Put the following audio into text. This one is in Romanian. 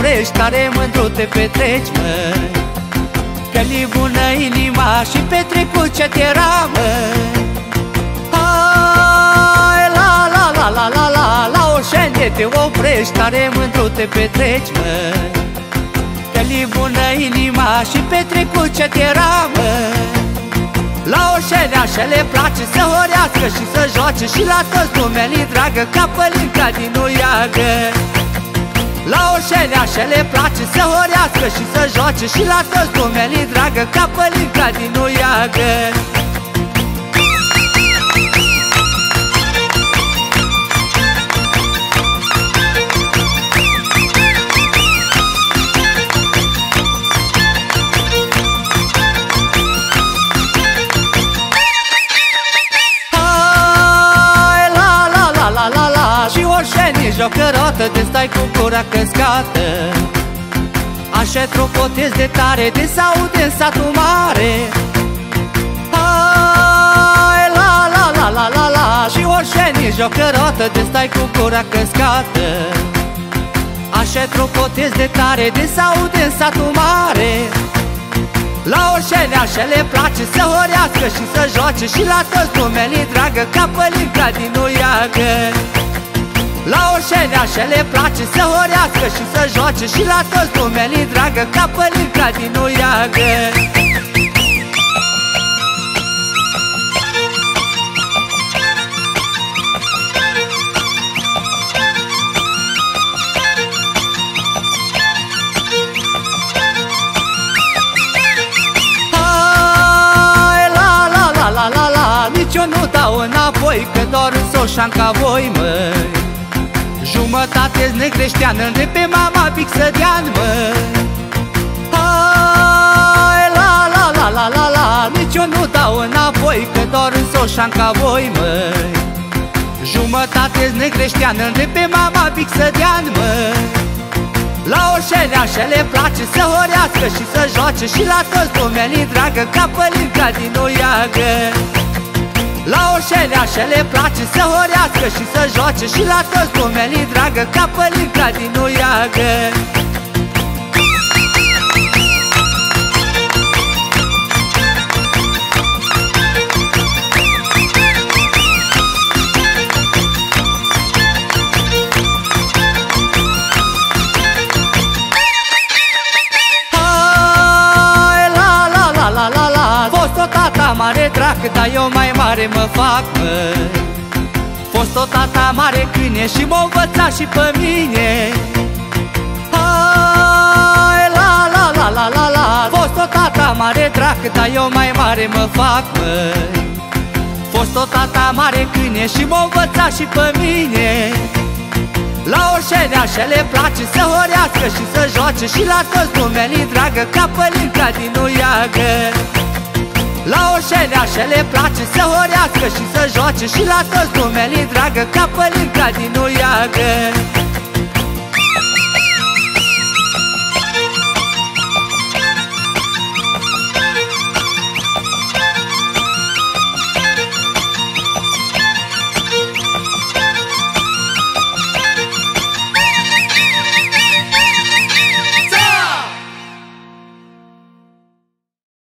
oprești, tare mândru te petreci, măi, că-li bună inima și petrecut ce te-era, măi. Hai, la la la la la la, la Oșenie te oprești, tare mândru te petreci, măi, că-li bună inima și petrecut ce te-era, măi. La Oșenia așa le place să horească și să joace și la toți lumenii dragă, ca pălinca din Uiagă. La Oșenia așa le place să horească și să joace și la toți lumenii dragă, ca pălinca din Uiagă. Jocărotă, de stai cu gura căscată, așa tropotezi de tare, de s-aude în satul mare. Hai, la la la la la la, și Oșenie jocărotă, de stai cu gura căscată, așa tropotezi de tare, de s-aude în satul mare. La Oșenie așa le place să horească și să joace și la toți lumenii dragă, ca pălinca din Uiagă. La Oșenia așa le place să horească și să joace și la toți lumenii dragă, ca pălinca din Uiagă. Hai, la la la la la la, nici eu nu dau înapoi, că doar în Soșan ca voi, măi. Jumătate-s negreșteană, de pe mama Pixădean, măi. Hai, la la la la la la, nici eu nu dau înapoi, că doar în Soșan ca voi, măi. Jumătate-s negreșteană, de pe mama Pixădean, măi. La Oșenia așa le place să horească și să joace și la toți lumenii dragă, ca pălinca din Uiagă. La Oșenia așa le place să horească și să joace și la toți lumenii dragă, ca pălinca din Uiagă. Hai, la la la la la la, fost o tata mare dracă, dar eu mai mare mă fac, măi. Fost o tata mare câine și m-a învățat și pe mine. Hai, la la la la la la, fost o tata mare dracă, dar eu mai mare mă fac, măi. Fost o tata mare câine și m-a învățat și pe mine. La Oșenia așa le place să horească și să joace și la toți lumenii dragă, ca pălinca din Uiagă. La Oșenia așa le place să horească și să joace și la toți lumenii dragă, ca pălinca din Uiagă.